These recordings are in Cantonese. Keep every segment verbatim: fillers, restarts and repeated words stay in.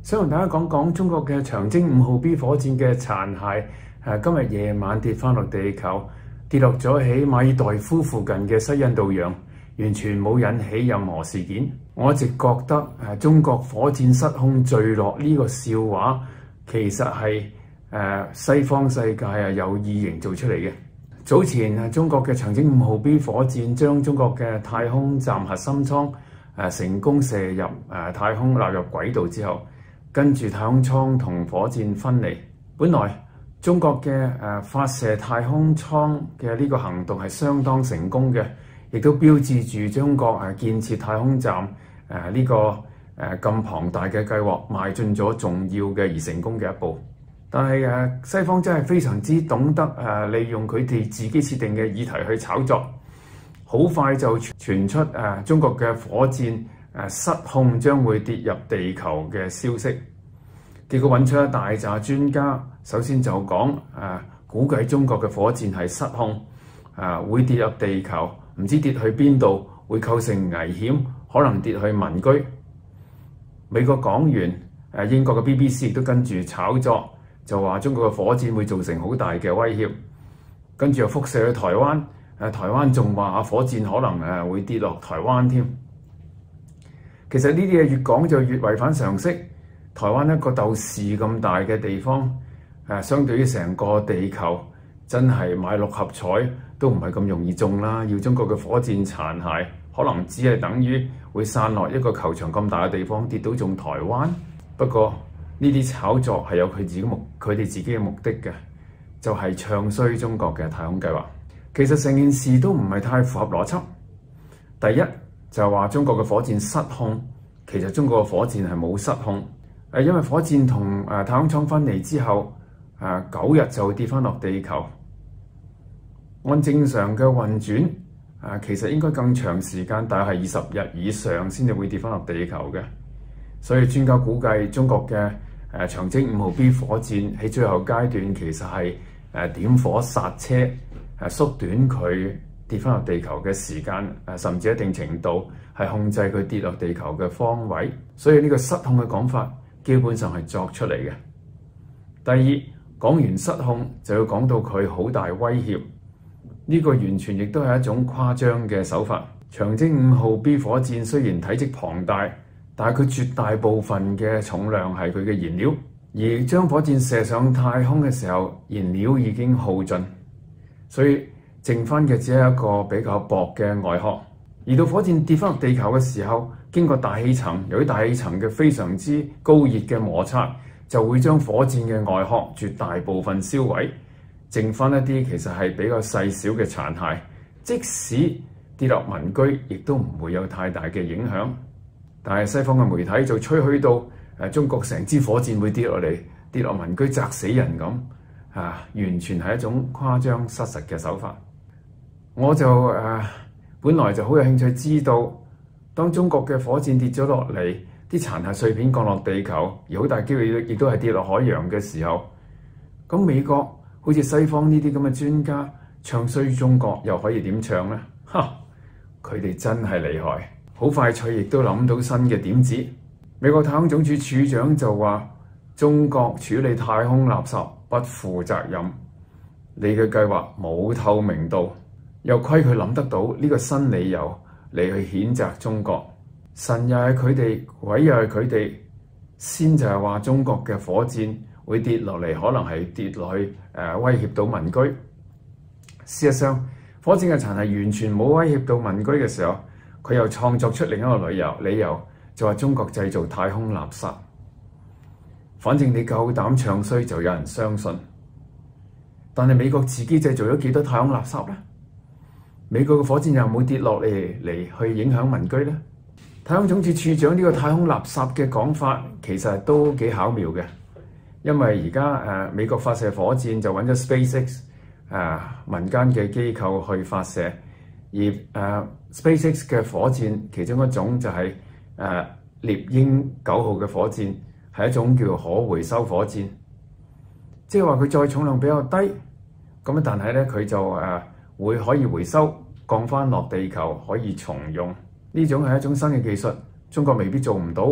想同大家講講中國嘅長征五號 B 火箭嘅殘骸，誒今日夜晚跌翻落地球，跌落咗喺馬爾代夫附近嘅西印度洋，完全冇引起任何事件。我一直覺得誒中國火箭失控墜落呢個笑話，其實係誒西方世界啊有意營造出嚟嘅。早前啊，中國嘅長征五號 B 火箭將中國嘅太空站核心艙誒成功射入誒太空納入軌道之後，跟住太空艙同火箭分離。本來中國嘅誒、呃、發射太空艙嘅呢個行動係相當成功嘅，亦都標誌住中國誒、呃、建設太空站誒呢、呃這個誒咁、呃、龐大嘅計劃邁進咗重要嘅而成功嘅一步。但係誒、呃、西方真係非常之懂得誒、呃、利用佢哋自己設定嘅議題去炒作，好快就傳出誒、呃、中國嘅火箭誒失控將會跌入地球嘅消息，結果揾出一大紮專家，首先就講誒、呃、估計中國嘅火箭係失控，誒、呃、會跌入地球，唔知跌去邊度，會構成危險，可能跌去民居。美國講完，誒、呃、英國嘅 B B C 亦都跟住炒作，就話中國嘅火箭會造成好大嘅威脅，跟住又輻射去台灣，誒、呃、台灣仲話啊火箭可能誒會跌落台灣添。其實呢啲嘢越講就越違反常識。台灣一個豆豉咁大嘅地方，誒、呃、相對於成個地球，真係買六合彩都唔係咁容易中啦。要中國嘅火箭殘骸，可能只係等於會散落一個球場咁大嘅地方跌到中台灣。不過呢啲炒作係有佢自己目，佢哋自己嘅目的嘅，就係、是、唱衰中國嘅太空計劃。其實成件事都唔係太符合邏輯。第一，就係話中國嘅火箭失控，其實中國嘅火箭係冇失控，誒，因為火箭同誒太空艙分離之後，誒九日就會跌翻落地球。按正常嘅運轉，誒其實應該更長時間，大概係二十日以上先至會跌翻落地球嘅。所以專家估計中國嘅誒長征五號 B 火箭喺最後階段其實係誒點火剎車，誒縮短佢跌翻落地球嘅時間，誒甚至一定程度係控制佢跌落地球嘅方位，所以呢個失控嘅講法基本上係作出嚟嘅。第二，講完失控就要講到佢好大威脅，呢個完全亦都係一種誇張嘅手法。長征五號 B 火箭雖然體積龐大，但係佢絕大部分嘅重量係佢嘅燃料，而將火箭射上太空嘅時候，燃料已經耗盡，所以剩翻嘅只係一個比較薄嘅外殼，而到火箭跌翻落地球嘅時候，經過大氣層，由於大氣層嘅非常之高熱嘅摩擦，就會將火箭嘅外殼絕大部分燒毀，剩翻一啲其實係比較細小嘅殘骸，即使跌落民居，亦都唔會有太大嘅影響。但係西方嘅媒體就吹噓到誒中國成支火箭會跌落嚟，跌落民居砸死人咁，啊，完全係一種誇張失實嘅手法。我就誒、呃、本來就好有興趣知道，當中國嘅火箭跌咗落嚟，啲殘骸碎片降落地球，而好大機會亦都係跌落海洋嘅時候，咁美國好似西方呢啲咁嘅專家唱衰中國，又可以點唱呢？哈！佢哋真係厲害，好快脆亦都諗到新嘅點子。美國太空總署署長就話：中國處理太空垃圾不負責任，你嘅計劃冇透明度。又虧佢諗得到呢個新理由嚟去譴責中國，神又係佢哋，鬼又係佢哋，先就係話中國嘅火箭會跌落嚟，可能係跌落去誒、呃、威脅到民居。事實上，火箭嘅殘骸完全冇威脅到民居嘅時候，佢又創作出另一個理由，理由就話中國製造太空垃圾。反正你夠膽唱衰，就有人相信。但係美國自己製造咗幾多太空垃圾呢？美國嘅火箭又冇跌落嚟嚟去影響民居呢？太空總署署長呢個太空垃圾嘅講法其實都幾巧妙嘅，因為而家誒美國發射火箭就揾咗 SpaceX 誒、呃、民間嘅機構去發射，而誒、呃、SpaceX 嘅火箭其中一種就係、是、誒、呃、獵鷹九號嘅火箭，係一種叫可回收火箭，即係話佢載重量比較低，咁但係咧佢就誒、呃會可以回收，降翻落地球可以重用。呢種係一種新嘅技術，中國未必做唔到，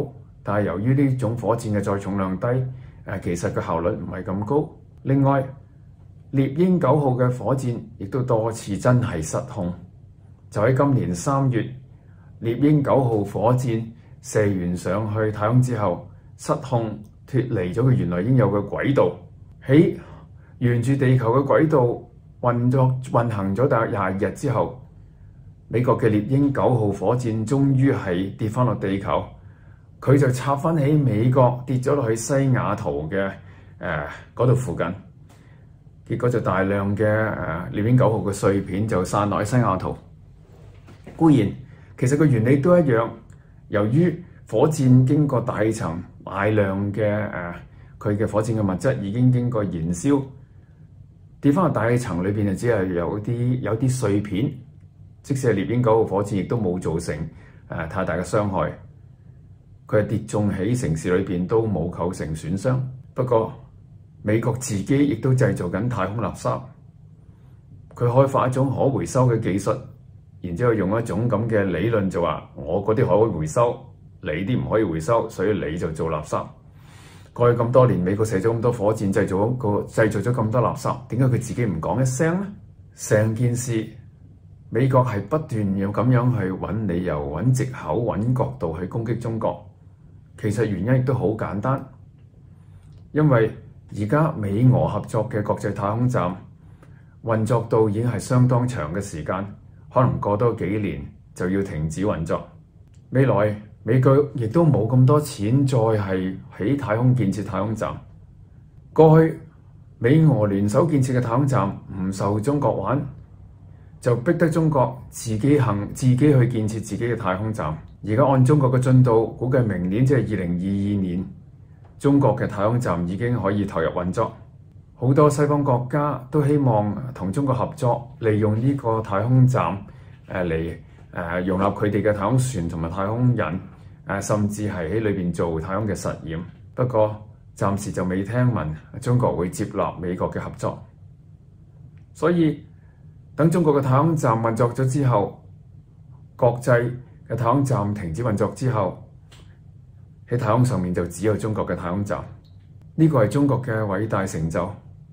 但係由於呢種火箭嘅載重量低，誒其實個效率唔係咁高。另外，獵鷹九號嘅火箭亦都多次真係失控。就喺今年三月，獵鷹九號火箭射完上去太空之後，失控脫離咗佢原來應有嘅軌道，喺沿住地球嘅軌道運作運行咗大約廿二日之後，美國嘅獵鷹九號火箭終於係跌翻落地球，佢就插翻喺美國跌咗落去西雅圖嘅誒嗰度附近，結果就大量嘅誒獵鷹九號嘅碎片就散落喺西雅圖。固然，其實個原理都一樣。由於火箭經過大層大量嘅誒佢嘅火箭嘅物質已經經過燃燒，跌翻落大層裏邊就只係有啲有啲碎片。即使係獵鷹九號火箭，亦都冇造成誒、呃、太大嘅傷害。佢係跌中喺城市裏邊都冇構成損傷。不過美國自己亦都製造緊太空垃圾，佢開發一種可回收嘅技術。然之後用一種咁嘅理論就話：我嗰啲可以回收，你啲唔可以回收，所以你就做垃圾。過去咁多年，美國射咗咁多火箭，製造一個製造咗咁多垃圾，點解佢自己唔講一聲呢？成件事美國係不斷要咁樣去揾理由、揾藉口、揾角度去攻擊中國。其實原因亦都好簡單，因為而家美俄合作嘅國際太空站運作到已經係相當長嘅時間。可能過多幾年就要停止運作。未來美國亦都冇咁多錢再係喺太空建設太空站。過去美俄聯手建設嘅太空站唔受中國玩，就逼得中國自己行自己去建設自己嘅太空站。而家按中國嘅進度，估計明年即係二零二二年，中國嘅太空站已經可以投入運作。好多西方國家都希望同中國合作，利用呢個太空站誒嚟誒容納佢哋嘅太空船同埋太空人，誒、呃、甚至係喺裏邊做太空嘅實驗。不過暫時就未聽聞中國會接納美國嘅合作，所以等中國嘅太空站運作咗之後，國際嘅太空站停止運作之後，喺太空上面就只有中國嘅太空站。呢個係中國嘅偉大成就。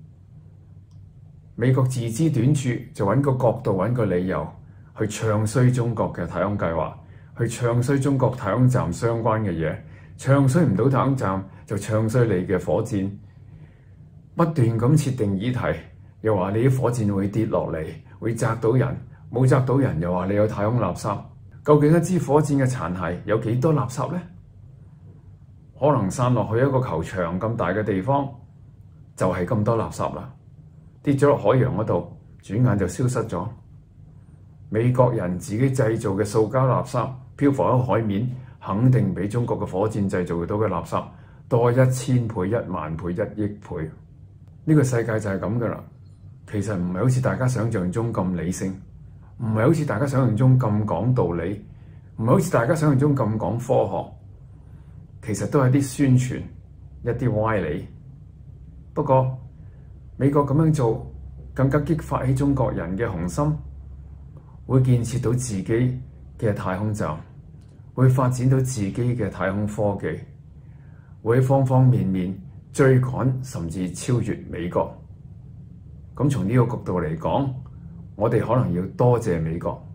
美國自知短處，就揾個角度揾個理由去唱衰中國嘅太空計劃，去唱衰中國太空站相關嘅嘢，唱衰唔到太空站就唱衰你嘅火箭，不斷咁設定議題，又話你啲火箭會跌落嚟，會砸到人，冇砸到人又話你有太空垃圾。究竟一支火箭嘅殘骸有幾多垃圾呢？可能散落去一個球場咁大嘅地方，就係咁多垃圾啦。跌咗落海洋嗰度，轉眼就消失咗。美國人自己製造嘅塑膠垃圾漂浮喺海面，肯定比中國嘅火箭製造到嘅垃圾多一千倍、一萬倍、一億倍。呢個世界就係咁噶啦。其實唔係好似大家想象中咁理性，唔係好似大家想象中咁講道理，唔係好似大家想象中咁講科學。其實都係啲宣傳，一啲歪理。不過美國咁樣做，更加激發起中國人嘅雄心，會建設到自己嘅太空站，會發展到自己嘅太空科技，會喺方方面面追趕甚至超越美國。咁從呢個角度嚟講，我哋可能要多謝美國。